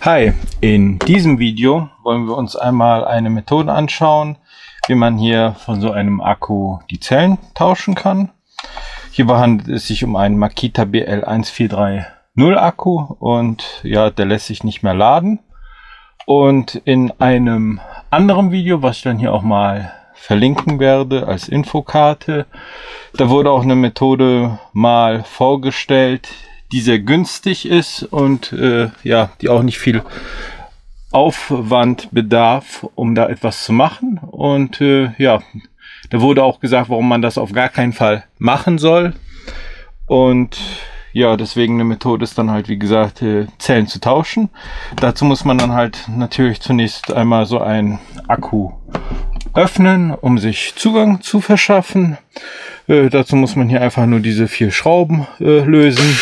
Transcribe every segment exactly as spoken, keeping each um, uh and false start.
Hi, in diesem Video wollen wir uns einmal eine Methode anschauen, wie man hier von so einem Akku die Zellen tauschen kann. Hierbei handelt es sich um einen Makita B L eins vier drei null Akku und ja, der lässt sich nicht mehr laden. Und in einem anderen Video, was ich dann hier auch mal verlinken werde als Infokarte, da wurde auch eine Methode mal vorgestellt, die sehr günstig ist und äh, ja, die auch nicht viel Aufwand bedarf, um da etwas zu machen. Und äh, ja, da wurde auch gesagt, warum man das auf gar keinen Fall machen soll. Und ja, deswegen eine Methode ist dann halt, wie gesagt, äh, Zellen zu tauschen. Dazu muss man dann halt natürlich zunächst einmal so einen Akku öffnen, um sich Zugang zu verschaffen. Äh, dazu muss man hier einfach nur diese vier Schrauben äh, lösen.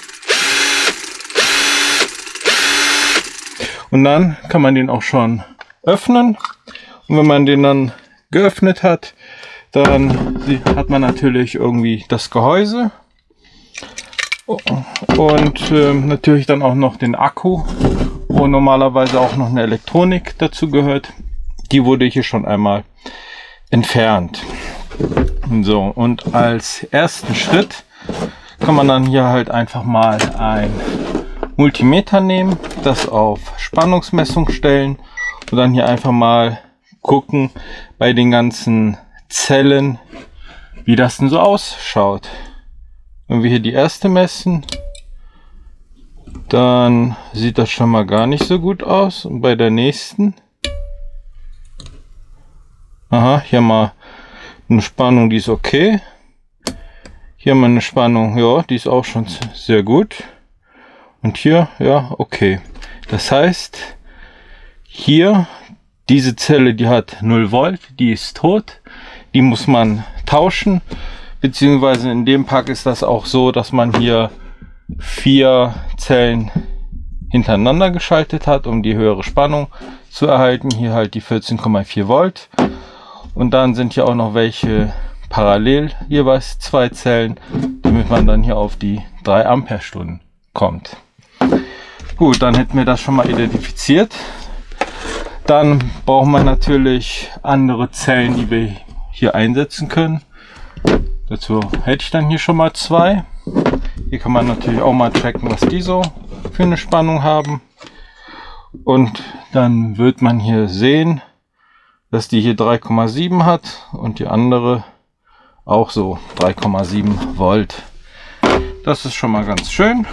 Und dann kann man den auch schon öffnen. Und wenn man den dann geöffnet hat, dann hat man natürlich irgendwie das Gehäuse. Und äh, natürlich dann auch noch den Akku, wo normalerweise auch noch eine Elektronik dazu gehört. Die wurde hier schon einmal entfernt. So, und als ersten Schritt kann man dann hier halt einfach mal ein Multimeter nehmen, das auf Spannungsmessung stellen und dann hier einfach mal gucken bei den ganzen Zellen, wie das denn so ausschaut. Wenn wir hier die erste messen, dann sieht das schon mal gar nicht so gut aus. Und bei der nächsten, aha, hier mal eine Spannung, die ist okay. Hier mal eine Spannung, ja, die ist auch schon sehr gut. Und hier, ja, okay. Das heißt, hier, diese Zelle, die hat null Volt, die ist tot. Die muss man tauschen. Beziehungsweise in dem Pack ist das auch so, dass man hier vier Zellen hintereinander geschaltet hat, um die höhere Spannung zu erhalten. Hier halt die vierzehn Komma vier Volt. Und dann sind hier auch noch welche parallel, jeweils zwei Zellen, damit man dann hier auf die drei Ampere-Stunden kommt. Gut, dann hätten wir das schon mal identifiziert. Dann brauchen wir natürlich andere Zellen, die wir hier einsetzen können. Dazu hätte ich dann hier schon mal zwei. Hier kann man natürlich auch mal checken, was die so für eine Spannung haben. Und dann wird man hier sehen, dass die hier drei Komma sieben hat und die andere auch so drei Komma sieben Volt. Das ist schon mal ganz schön.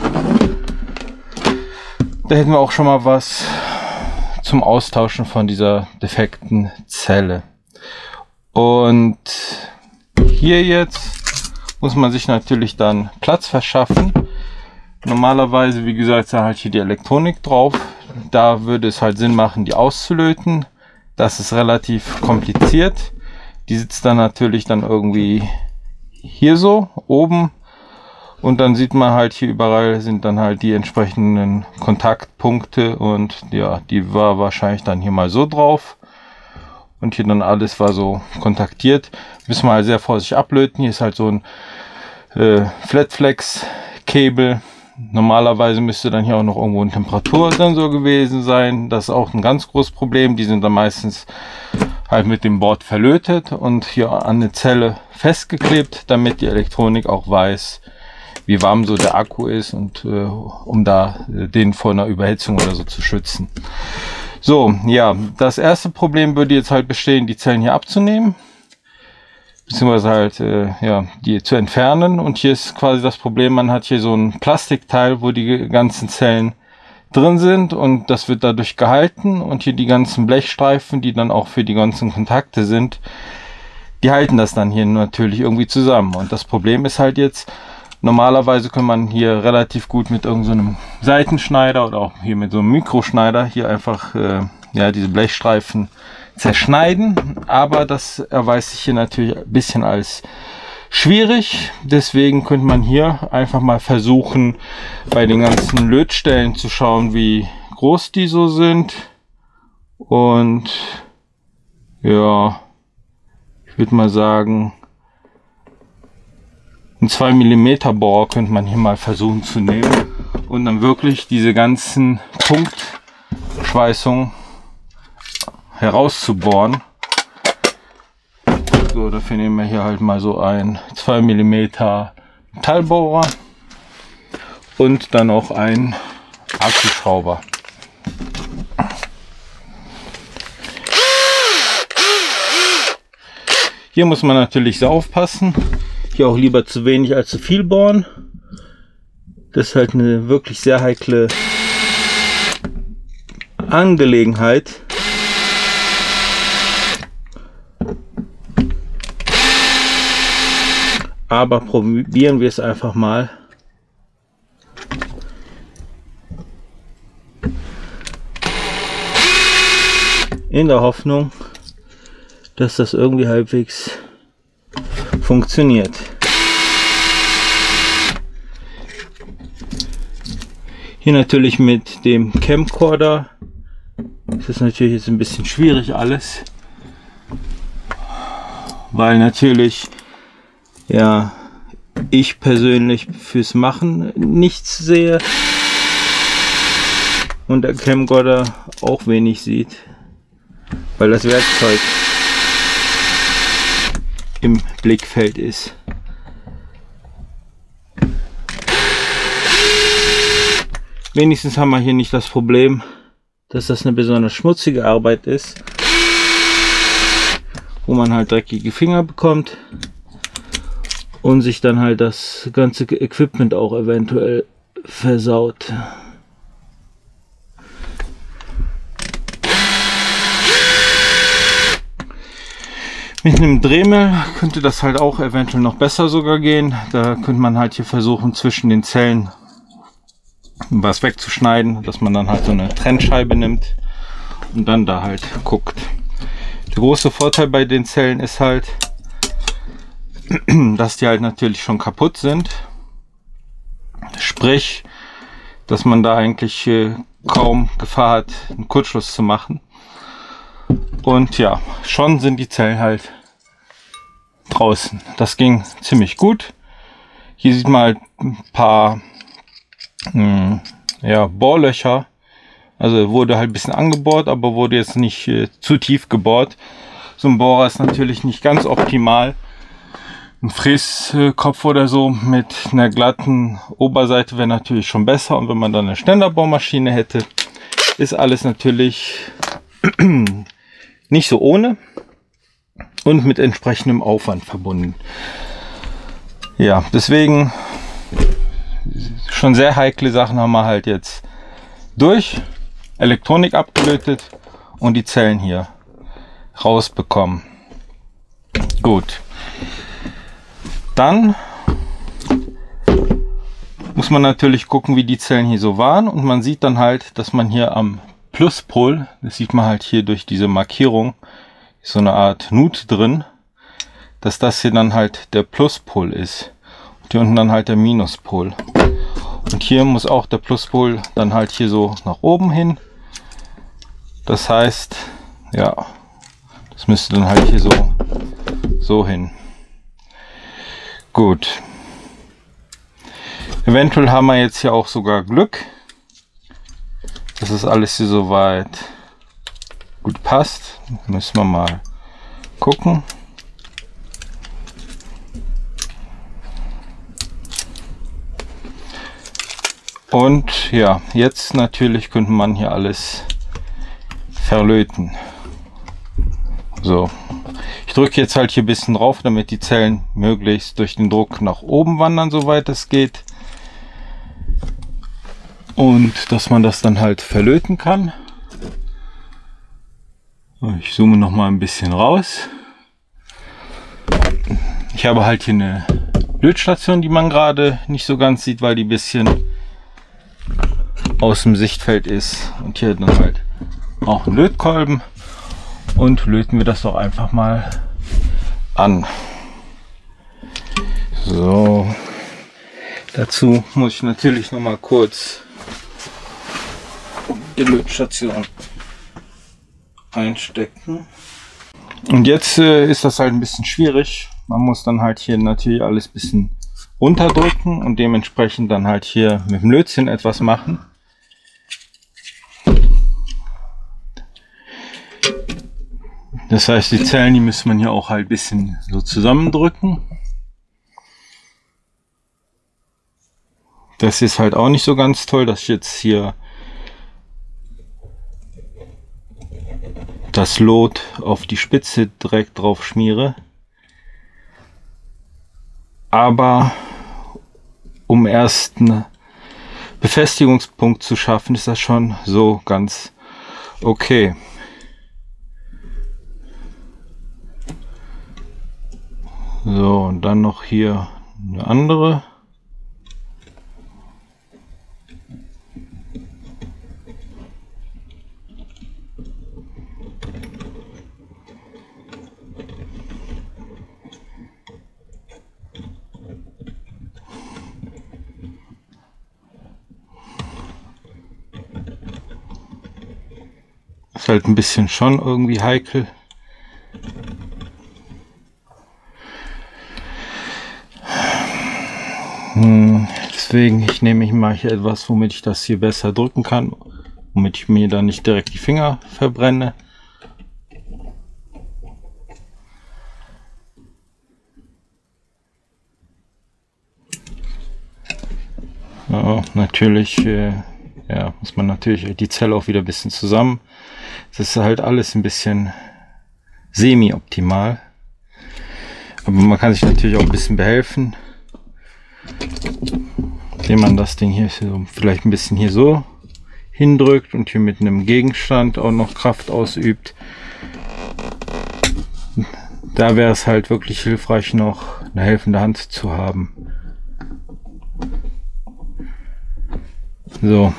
Da hätten wir auch schon mal was zum Austauschen von dieser defekten Zelle. Und hier jetzt muss man sich natürlich dann Platz verschaffen. Normalerweise, wie gesagt, ist halt hier die Elektronik drauf. Da würde es halt Sinn machen, die auszulöten. Das ist relativ kompliziert. Die sitzt dann natürlich dann irgendwie hier so oben. Und dann sieht man halt hier überall sind dann halt die entsprechenden Kontaktpunkte und ja, die war wahrscheinlich dann hier mal so drauf. Und hier dann alles war so kontaktiert. Müssen wir halt sehr vorsichtig ablöten. Hier ist halt so ein äh, Flatflex-Kabel. Normalerweise müsste dann hier auch noch irgendwo ein Temperatursensor gewesen sein. Das ist auch ein ganz großes Problem. Die sind dann meistens halt mit dem Board verlötet und hier an eine Zelle festgeklebt, damit die Elektronik auch weiß, wie warm so der Akku ist und äh, um da äh, den vor einer Überhitzung oder so zu schützen. So, ja, das erste Problem würde jetzt halt bestehen, die Zellen hier abzunehmen, beziehungsweise halt äh, ja, die zu entfernen. Und hier ist quasi das Problem, man hat hier so ein Plastikteil, wo die ganzen Zellen drin sind und das wird dadurch gehalten. Und hier die ganzen Blechstreifen, die dann auch für die ganzen Kontakte sind, die halten das dann hier natürlich irgendwie zusammen. Und das Problem ist halt jetzt, normalerweise kann man hier relativ gut mit irgendeinem so Seitenschneider oder auch hier mit so einem Mikroschneider hier einfach äh, ja, diese Blechstreifen zerschneiden. Aber das erweist sich hier natürlich ein bisschen als schwierig. Deswegen könnte man hier einfach mal versuchen, bei den ganzen Lötstellen zu schauen, wie groß die so sind. Und ja, ich würde mal sagen, ein zwei Millimeter Bohrer könnte man hier mal versuchen zu nehmen und dann wirklich diese ganzen Punkt Verschweißung herauszubohren. So, dafür nehmen wir hier halt mal so ein zwei Millimeter Metallbohrer und dann auch ein Akkuschrauber. Hier muss man natürlich sehr aufpassen. Hier auch lieber zu wenig als zu viel bohren. Das ist halt eine wirklich sehr heikle Angelegenheit. Aber probieren wir es einfach mal. In der Hoffnung, dass das irgendwie halbwegs funktioniert. Hier natürlich mit dem Camcorder. Das ist natürlich jetzt ein bisschen schwierig alles. Weil natürlich ja, ich persönlich fürs Machen nichts sehe und der Camcorder auch wenig sieht, weil das Werkzeug im Blickfeld ist. Wenigstens haben wir hier nicht das Problem, dass das eine besonders schmutzige Arbeit ist, wo man halt dreckige Finger bekommt und sich dann halt das ganze Equipment auch eventuell versaut. Mit einem Dremel könnte das halt auch eventuell noch besser sogar gehen. Da könnte man halt hier versuchen, zwischen den Zellen was wegzuschneiden, dass man dann halt so eine Trennscheibe nimmt und dann da halt guckt. Der große Vorteil bei den Zellen ist halt, dass die halt natürlich schon kaputt sind. Sprich, dass man da eigentlich äh, kaum Gefahr hat, einen Kurzschluss zu machen. Und ja, schon sind die Zellen halt draußen. Das ging ziemlich gut. Hier sieht man halt ein paar mh, ja, Bohrlöcher. Also wurde halt ein bisschen angebohrt, aber wurde jetzt nicht äh, zu tief gebohrt. So ein Bohrer ist natürlich nicht ganz optimal. Ein Fräskopf oder so mit einer glatten Oberseite wäre natürlich schon besser. Und wenn man dann eine Ständerbohrmaschine hätte, ist alles natürlich nicht so ohne und mit entsprechendem Aufwand verbunden. Ja, deswegen schon sehr heikle Sachen haben wir halt jetzt durch. Elektronik abgelötet und die Zellen hier rausbekommen. Gut. Dann muss man natürlich gucken, wie die Zellen hier so waren, und man sieht dann halt, dass man hier am Pluspol, das sieht man halt hier durch diese Markierung, ist so eine Art Nut drin, dass das hier dann halt der Pluspol ist und hier unten dann halt der Minuspol. Und hier muss auch der Pluspol dann halt hier so nach oben hin. Das heißt, ja, das müsste dann halt hier so, so hin. Gut. Eventuell haben wir jetzt hier auch sogar Glück, dass es alles hier soweit gut passt. Müssen wir mal gucken. Und ja, jetzt natürlich könnte man hier alles verlöten. So. Ich drücke jetzt halt hier ein bisschen drauf, damit die Zellen möglichst durch den Druck nach oben wandern, soweit es geht. Und dass man das dann halt verlöten kann. Ich zoome noch mal ein bisschen raus. Ich habe halt hier eine Lötstation, die man gerade nicht so ganz sieht, weil die ein bisschen aus dem Sichtfeld ist. Und hier dann halt auch ein Lötkolben. Und löten wir das doch einfach mal an. So. Dazu muss ich natürlich noch mal kurz die Lötstation einstecken. Und jetzt äh, ist das halt ein bisschen schwierig. Man muss dann halt hier natürlich alles ein bisschen runterdrücken und dementsprechend dann halt hier mit dem Lötzinn etwas machen. Das heißt, die Zellen, die müsste man hier auch halt ein bisschen so zusammendrücken. Das ist halt auch nicht so ganz toll, dass ich jetzt hier das Lot auf die Spitze direkt drauf schmiere. Aber um erst einen Befestigungspunkt zu schaffen, ist das schon so ganz okay. So, und dann noch hier eine andere. Ist halt ein bisschen schon irgendwie heikel. Deswegen, ich nehme ich mal hier etwas, womit ich das hier besser drücken kann, womit ich mir dann nicht direkt die Finger verbrenne. Ja, natürlich, äh, ja, muss man natürlich die Zelle auch wieder ein bisschen zusammen. Das ist halt alles ein bisschen semi-optimal. Aber man kann sich natürlich auch ein bisschen behelfen, indem man das Ding hier so vielleicht ein bisschen hier so hindrückt und hier mit einem Gegenstand auch noch Kraft ausübt. Da wäre es halt wirklich hilfreich, noch eine helfende Hand zu haben. So.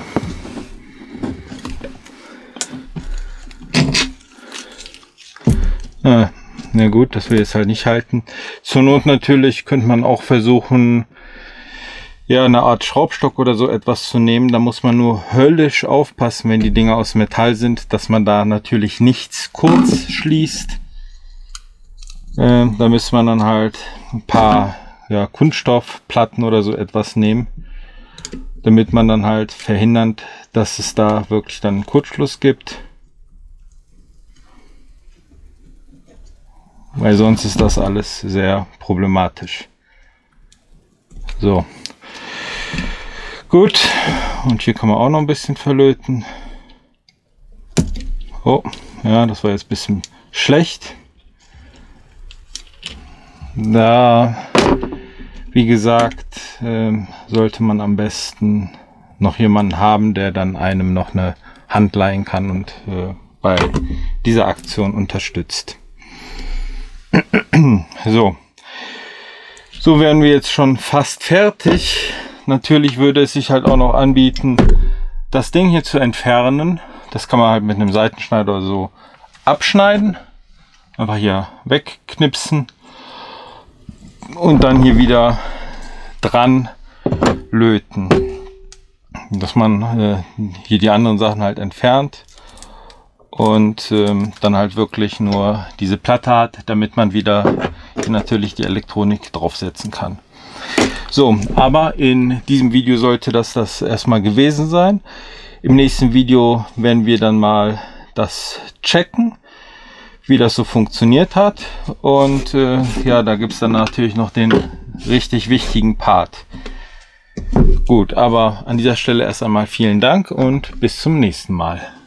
Ah, na gut, das will jetzt halt nicht halten. Zur Not natürlich könnte man auch versuchen, ja, eine Art Schraubstock oder so etwas zu nehmen. Da muss man nur höllisch aufpassen, wenn die Dinger aus Metall sind, dass man da natürlich nichts kurz schließt. Äh, da müsste man dann halt ein paar ja, Kunststoffplatten oder so etwas nehmen, damit man dann halt verhindert, dass es da wirklich dann einen Kurzschluss gibt. Weil sonst ist das alles sehr problematisch. So. Gut, und hier kann man auch noch ein bisschen verlöten. Oh, ja, das war jetzt ein bisschen schlecht. Da, wie gesagt, ähm, sollte man am besten noch jemanden haben, der dann einem noch eine Hand leihen kann und äh, bei dieser Aktion unterstützt. So, so wären wir jetzt schon fast fertig. Natürlich würde es sich halt auch noch anbieten, das Ding hier zu entfernen. Das kann man halt mit einem Seitenschneider oder so abschneiden. Einfach hier wegknipsen. Und dann hier wieder dran löten. Dass man äh, hier die anderen Sachen halt entfernt. Und ähm, dann halt wirklich nur diese Platte hat, damit man wieder hier natürlich die Elektronik draufsetzen kann. So, aber in diesem Video sollte das das erstmal gewesen sein. Im nächsten Video werden wir dann mal das checken, wie das so funktioniert hat. Und äh, ja, da gibt es dann natürlich noch den richtig wichtigen Part. Gut, aber an dieser Stelle erst einmal vielen Dank und bis zum nächsten Mal.